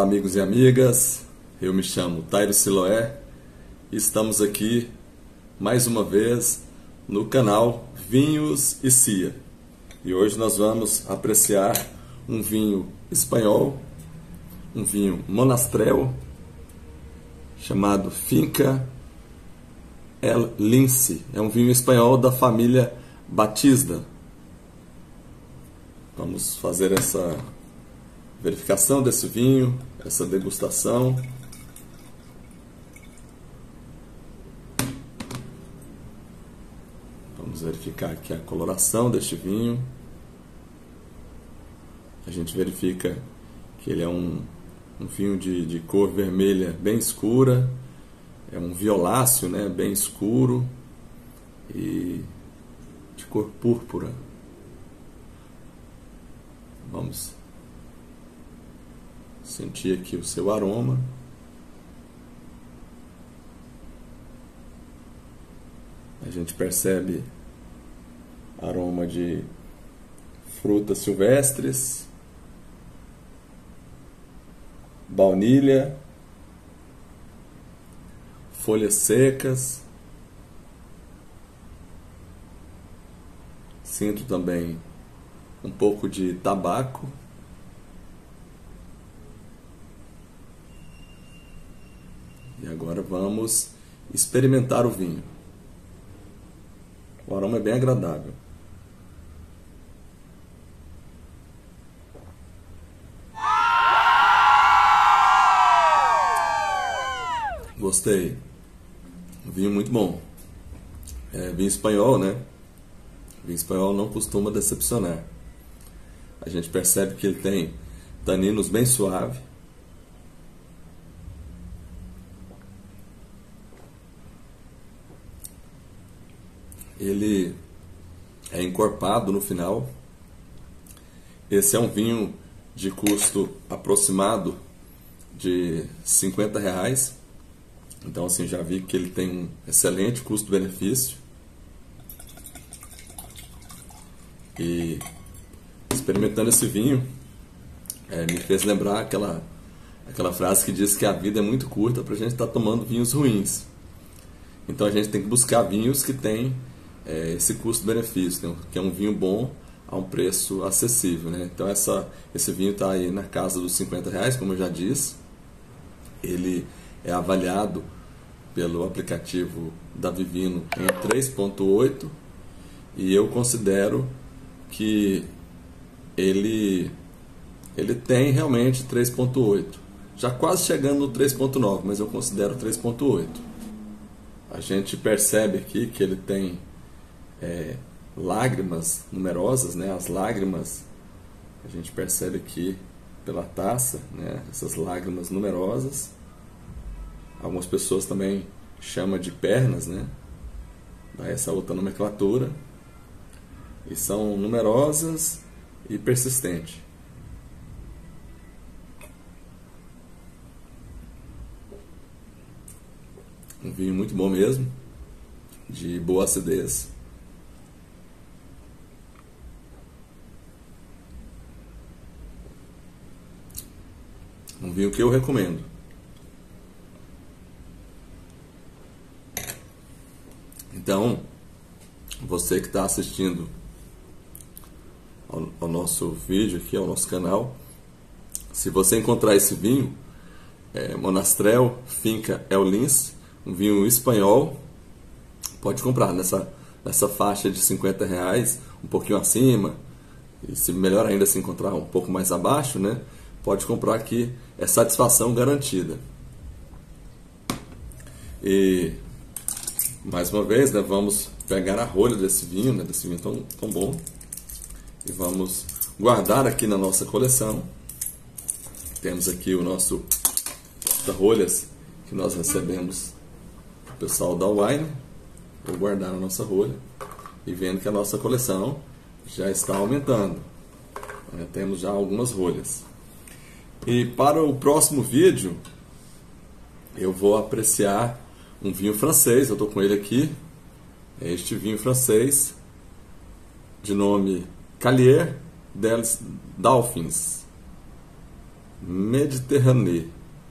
Olá, amigos e amigas, eu me chamo Tairo Siloé e estamos aqui mais uma vez no canal Vinhos e Cia. E hoje nós vamos apreciar um vinho espanhol, um vinho monastrell, chamado Finca El Lince. É um vinho espanhol da família Batista. Vamos fazer essa verificação desse vinho, essa degustação. Vamos verificar aqui a coloração deste vinho. A gente verifica que ele é um vinho de cor vermelha bem escura, é um violáceo, né, bem escuro e de cor púrpura. Vamos sentir aqui o seu aroma. A gente percebe aroma de frutas silvestres, baunilha, folhas secas. Sinto também um pouco de tabaco. E agora vamos experimentar o vinho. O aroma é bem agradável. Gostei. Vinho muito bom. É vinho espanhol, né? Vinho espanhol não costuma decepcionar. A gente percebe que ele tem taninos bem suaves. Ele é encorpado no final. Esse é um vinho de custo aproximado de R$50. Então, assim, já vi que ele tem um excelente custo-benefício. E experimentando esse vinho, me fez lembrar aquela frase que diz que a vida é muito curta para a gente estar tomando vinhos ruins. Então a gente tem que buscar vinhos que têm esse custo-benefício, que é um vinho bom a um preço acessível, né? Então esse vinho está aí na casa dos R$50, como eu já disse. Ele é avaliado pelo aplicativo da Vivino em 3.8 e eu considero que ele tem realmente 3.8, já quase chegando no 3.9, mas eu considero 3.8. A gente percebe aqui que ele tem lágrimas numerosas, né? As lágrimas a gente percebe aqui pela taça, né? Essas lágrimas numerosas. Algumas pessoas também chamam de pernas, né? Dá essa outra nomenclatura. E são numerosas e persistentes. Um vinho muito bom mesmo, de boa acidez. Um vinho que eu recomendo. Então, você que está assistindo ao nosso vídeo aqui, ao nosso canal, se você encontrar esse vinho, Monastrell Finca El Lince, um vinho espanhol, pode comprar nessa faixa de R$50, um pouquinho acima, e se melhor ainda se encontrar um pouco mais abaixo, né, pode comprar aqui, é satisfação garantida. E mais uma vez, né, vamos pegar a rolha desse vinho, né, desse vinho tão bom, e vamos guardar aqui na nossa coleção. Temos aqui o nosso porta-rolhas que nós recebemos do pessoal da Wine. Vou guardar a nossa rolha e vendo que a nossa coleção já está aumentando. Temos já algumas rolhas. E para o próximo vídeo eu vou apreciar um vinho francês. Eu estou com ele aqui. É este vinho francês de nome Calier des Dauphins. Méditerranée.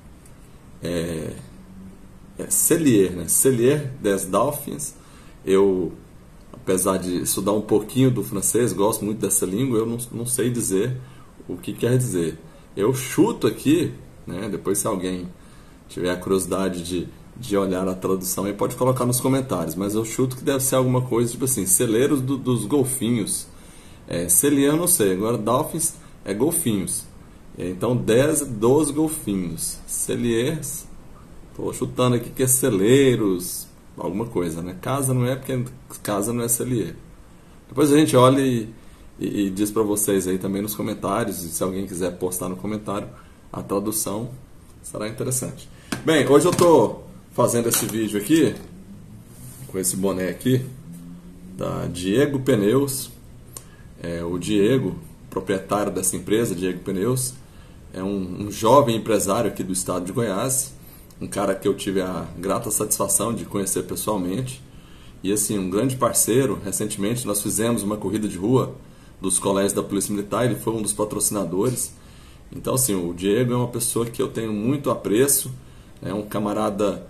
Cellier, né? Cellier des Dauphins. Eu, apesar de estudar um pouquinho do francês, gosto muito dessa língua, eu não sei dizer o que quer dizer. Eu chuto aqui, né? Depois se alguém tiver a curiosidade de olhar a tradução, aí pode colocar nos comentários, mas eu chuto que deve ser alguma coisa tipo assim, celeiros dos golfinhos. Cellier eu não sei, agora Dauphins é golfinhos. Então 12 golfinhos. Celliers, estou chutando aqui que é celeiros, alguma coisa, né? Casa não é, porque casa não é Cellier. Depois a gente olha e diz para vocês aí também nos comentários, e se alguém quiser postar no comentário a tradução, será interessante. Bem, hoje eu estou fazendo esse vídeo aqui com esse boné aqui da Diego Pneus. O Diego, proprietário dessa empresa, Diego Pneus, é um jovem empresário aqui do estado de Goiás, um cara que eu tive a grata satisfação de conhecer pessoalmente, e assim, um grande parceiro. Recentemente nós fizemos uma corrida de rua dos colégios da Polícia Militar, ele foi um dos patrocinadores. Então assim, o Diego é uma pessoa que eu tenho muito apreço, é um camarada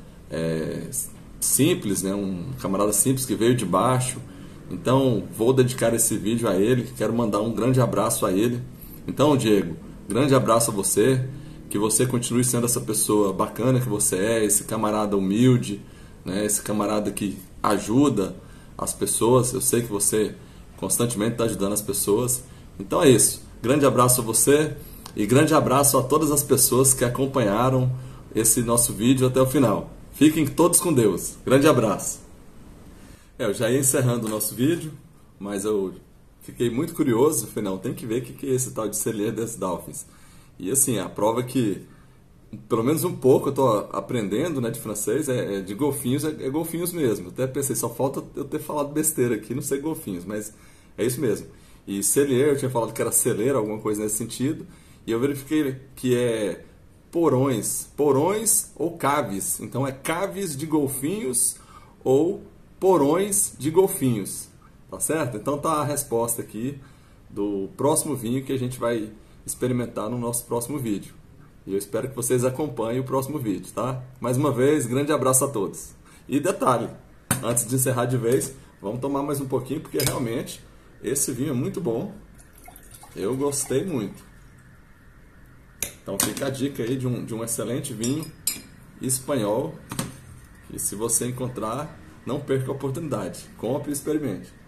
simples, né? Um camarada simples que veio de baixo. Então vou dedicar esse vídeo a ele, quero mandar um grande abraço a ele. Então, Diego, grande abraço a você, que você continue sendo essa pessoa bacana que você é, esse camarada humilde, né? Esse camarada que ajuda as pessoas. Eu sei que você constantemente está ajudando as pessoas. Então é isso, grande abraço a você e grande abraço a todas as pessoas que acompanharam esse nosso vídeo até o final. Fiquem todos com Deus, grande abraço. Eu já ia encerrando o nosso vídeo, mas eu fiquei muito curioso. Falei, não, tem que ver o que é esse tal de Cellier des Dauphins. E assim, a prova que, pelo menos um pouco, eu estou aprendendo, né, de francês, de golfinhos, é golfinhos mesmo. Até pensei, só falta eu ter falado besteira aqui, não sei golfinhos, mas é isso mesmo. E Cellier, eu tinha falado que era celeiro, alguma coisa nesse sentido, e eu verifiquei que é porões ou caves. Então é caves de golfinhos ou porões de golfinhos, tá certo? Então tá a resposta aqui do próximo vinho que a gente vai experimentar no nosso próximo vídeo. E eu espero que vocês acompanhem o próximo vídeo, tá? Mais uma vez, grande abraço a todos. E detalhe, antes de encerrar de vez, vamos tomar mais um pouquinho, porque realmente esse vinho é muito bom. Eu gostei muito. Então fica a dica aí de um excelente vinho espanhol. E se você encontrar, não perca a oportunidade. Compre e experimente.